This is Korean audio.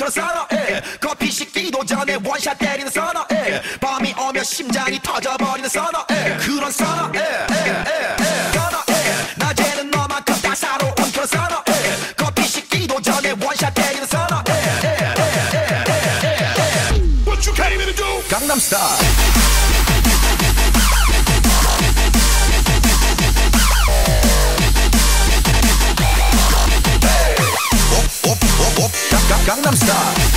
온천을 선호해. 커피 식기도 전에 원샷 때리는 선호해. 밤이 오면 심장이 터져버리는 선호해. 그런 선호해. 선호해. 낮에는 너만큼 따사로운 그런 선호해. 커피 식기도 전에 원샷 때리는 선호해. What you came here to do? 강남 스타일. Gangnam Style.